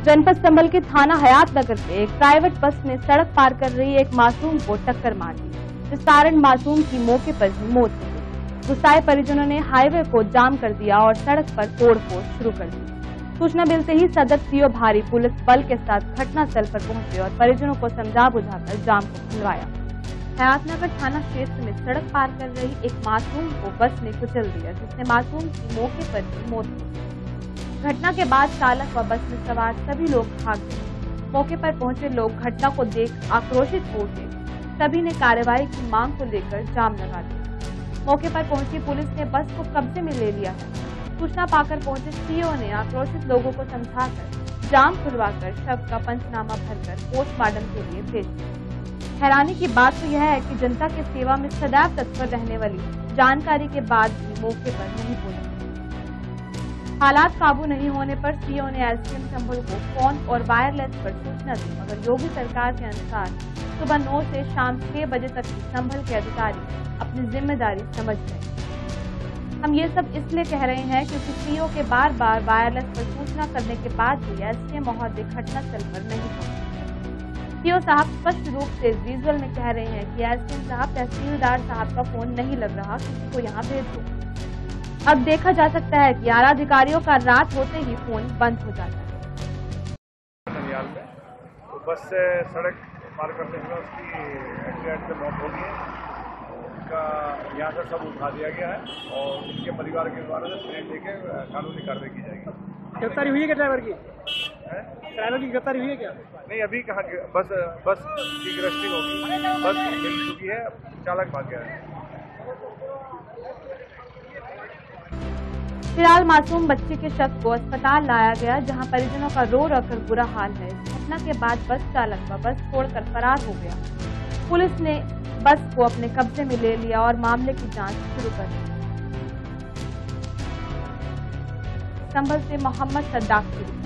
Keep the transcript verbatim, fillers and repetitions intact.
जनपद संभल के थाना हयात नगर से एक प्राइवेट बस ने सड़क पार कर रही एक मासूम को टक्कर मार दी, जिस कारण मासूम की मौके पर ही मौत हो गई। गुस्साए परिजनों ने हाईवे को जाम कर दिया और सड़क पर तोड़फोड़ शुरू कर दी। सूचना मिलते ही सदर सीओ भारी पुलिस बल के साथ घटनास्थल पर पहुंचे और परिजनों को समझा बुझाकर जाम को खुलवाया। हयातनगर थाना क्षेत्र में सड़क पार कर रही एक मासूम को बस ने कुचल दिया, जिससे मासूम की मौके पर ही मौत हो गई। घटना के बाद चालक व बस में सवार सभी लोग भाग गए। मौके पर पहुंचे लोग घटना को देख आक्रोशित हो उठे। सभी ने कार्रवाई की मांग को लेकर जाम लगा दिया। मौके पर पहुंची पुलिस ने बस को कब्जे में ले लिया है। सूचना पाकर पहुंचे सीओ ने आक्रोशित लोगों को समझाकर जाम खुलवाकर शव का पंचनामा भरकर पोस्टमार्टम के लिए भेज दिया। हैरानी की बात तो यह है कि जनता के सेवा में सदैव तत्पर रहने वाली जानकारी के बाद भी मौके पर नहीं पहुंची। हालात काबू नहीं होने पर सीओ ने एसडीएम संभल को फोन और वायरलेस पर सूचना दी, मगर योगी सरकार के अनुसार सुबह नौ से शाम छह बजे तक ही संभल के अधिकारी अपनी जिम्मेदारी समझ रहे। हम ये सब इसलिए कह रहे हैं क्योंकि सीओ के बार बार वायरलेस पर सूचना करने के बाद भी एसडीएम महोदय घटनास्थल पर नहीं पहुंचे। सीओ साहब स्पष्ट रूप से विजुअल में कह रहे हैं कि एसडीएम साहब तहसीलदार साहब का फोन नहीं लग रहा, किसी को यहाँ भेज दो। अब देखा जा सकता है कि आला अधिकारियों का रात होते ही फोन बंद हो जाता है। तो बस से सड़क पार करते हुए उसकी एक्सीडेंट से मौत हो गई है। उनका यहाँ से सब उठा दिया गया है और उनके परिवार के द्वारा से ट्रेन लेके कानूनी कार्रवाई की जाएगी। गिरफ्तारी हुई है क्या ड्राइवर की? ड्राइवर की गिरफ्तारी हुई है क्या? नहीं, अभी कहाँ, बस बस की गिरफ्तारी होगी, बस मिल चुकी है, चालक भाग गया है। फिलहाल मासूम बच्चे के शव को अस्पताल लाया गया, जहां परिजनों का रो रो कर बुरा हाल है। इस घटना के बाद बस चालक व बस छोड़कर फरार हो गया। पुलिस ने बस को अपने कब्जे में ले लिया और मामले की जांच शुरू कर दी। संभल से मोहम्मद सद्दाक की